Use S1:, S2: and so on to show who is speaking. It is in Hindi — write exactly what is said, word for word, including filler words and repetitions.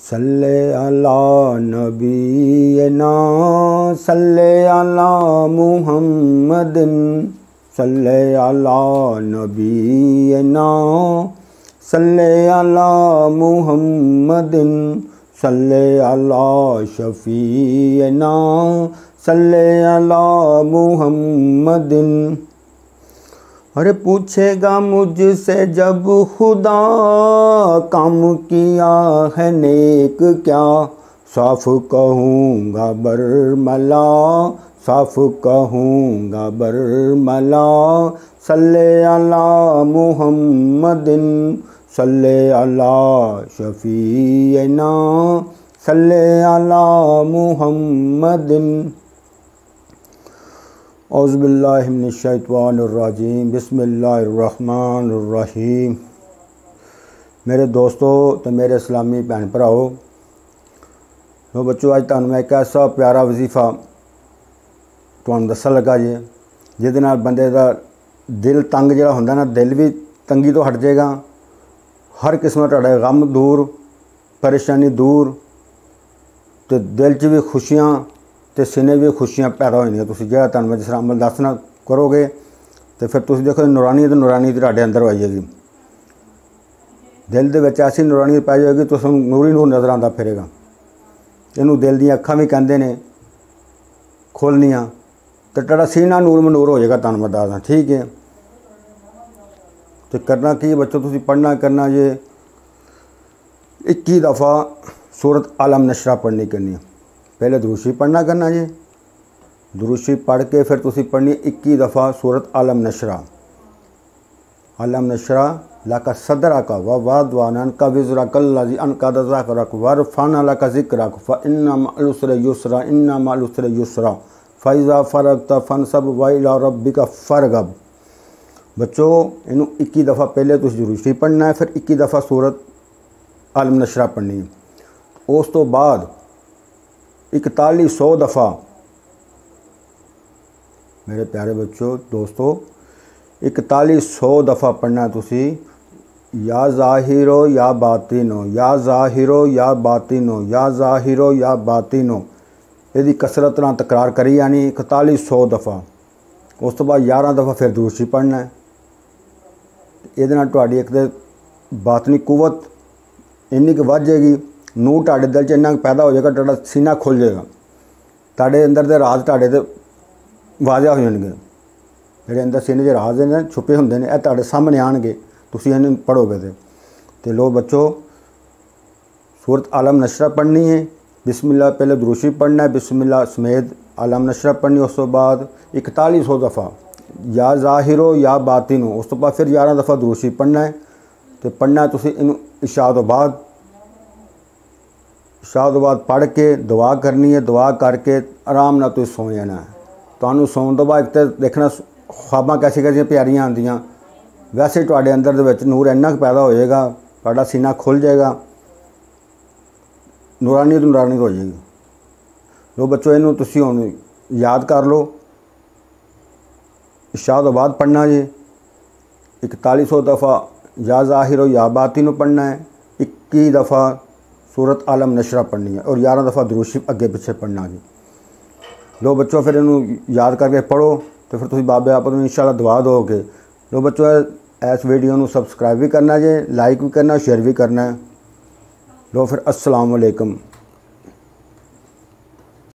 S1: सल्ले अला नबीना सल्ले अला मुहम्मदिन सल्ले अला नबीना सल्ले अला मुहम्मदिन सल्ले अला शफीना सल्ले अला मुहम्मदिन। अरे पूछेगा मुझसे जब खुदा काम किया है नेक क्या, साफ कहूँगा बरमला साफ कहूँगा बरमला। सल्ले अला मुहम्मदिन सल्ले अला शफीना सल्ले अला मुहम्मदिन। औज़ुबिल्लाहि मिनश्शैतानिर्रजीम बिस्मिल्लाहिर्रहमानिर्रहीम। मेरे दोस्तों तो मेरे इस्लामी भैन भराओ, तो बच्चों अज तुहानूं मैं एक ऐसा प्यारा वजीफा तुहानूं दस्सन लगा जे जिहदे नाल बंदे दा दिल तंग जिहड़ा हुंदा ना, दिल भी तंगी तो हट जाएगा, हर किस्म दा तुहाडा गम दूर, परेशानी दूर, तो दिल च भी खुशियां तो सीने भी खुशियां पैदा हो जाएंगियां। तुसीं जिहड़ा तुहानूं मैं जिस तरह अमल दसना करोगे तो फिर तुसीं देखो नूरानी तो नूरानी तुहाडे अंदर आई जाएगी, दिल दे विच ऐसी नूरानी पै जाएगी तुसीं नूर ही नूर नज़र आंदा फिरेगा। इनू दिल दी अखां भी कहंदे ने खोलनियां, तो तुहाडा सीना नूर मनूर हो जाएगा। तुहानूं मैं दसदा ठीक है। तो करना की बच्चों, तुसीं पढ़ना करना जे इक्की दफ़ा सूरत अलम नशरा पढ़नी करनी। पहले दुरूशी पढ़ना करना जी, दुरूशी पढ़ के फिर तुसीं पढ़नी इक्की दफ़ा सूरत अलम नशरा। अलम नशरा लाका सदरा का व वादवान का विजरा कल्लाजी अनका दज़ाकरक वरफाना लाका ज़िक्रक फ इन्ना मअल उसरि युसरा इन्ना मअल उसरि युसरा फ़इज़ा फ़रग़त फ़नसब व इला रब्बिका फ़रग़ब। बच्चों इनू इक्की दफ़ा पहले तुसीं दुरूशी पढ़ना है, फिर इक्की दफ़ा सूरत अलम नशरा पढ़नी है। उस तो बाद इकताली सौ दफ़ा मेरे प्यारे बच्चों दोस्तों इकताली सौ दफ़ा पढ़ना तुसी या ज़ाहिरो या बातिनो या ज़ाहिरो या बातिनो या ज़ाहिरो या बातिनो। यदि कसरत नाल तकरार करी यानी इकताली सौ दफ़ा। उस तो बाद ग्यारह दफ़ा फिर दुरूशी पढ़ना है। ये तुहाडी एक तो बातनी कुवत इन्नी कि वध जाएगी, नूर तुहाडे दिल च इन्ना पैदा हो जाएगा, तुहाडा सीना खुल जाएगा, तुहाडे अंदर दे राज तुहाडे ते वाज़ह हो जाणगे। जिहड़े अंदर सीने दे राज ने छुपे हुंदे ने, इह तुहाडे सामने आणगे तुसीं इन्हूं पढ़ोगे ते। ते लो बच्चों सूरत अलम नशरा पढ़नी है, बिस्मिल्लाह पहले दुरूशी पढ़ना है, बिस्मिल्लाह समेत अलम नशरा पढ़नी। उस तो बाद इकताली सौ दफ़ा या ज़ाहिरो या बातिनो। उस तो बाद फिर ग्यारह दफ़ा दुरूशी पढ़ना है। तो पढ़ना तुसीं इनूं इशा तो बाद इशा तो बाद पढ़ के दुआ करनी है, दुआ करके आराम नाल तुसीं सौ जाना है। तुहानूं सौण तो बाद एक तो देखना ख्वाबां कैसी कैसी प्यारियां आंदियां, वैसे तुहाडे अंदर दे विच नूर इन्ना पैदा हो जाएगा, तुहाडा सीना खुल जाएगा, नूरानी तो नूरानी हो जाएगी। लो बच्चों इनू तुसीं हुण याद कर लो, इशा तो बाद पढ़ना जी इकताली सौ दफ़ा या ज़ाहिरो या बातिनो पढ़ना है, इक्की दफ़ा सूरत अलम नशरा पढ़नी है और ग्यारह दफ़ा दुरूशी अगे पिछे पढ़ना जी। लो बच्चों फिर इनू याद करके पढ़ो तो फिर तुसीं बाबे आप इंशाअल्लाह दुआ दोगे। लो बच्चों इस वीडियो को सब्सक्राइब भी करना जी, लाइक भी करना, शेयर भी करना है। लो फिर अस्सलाम वालेकुम।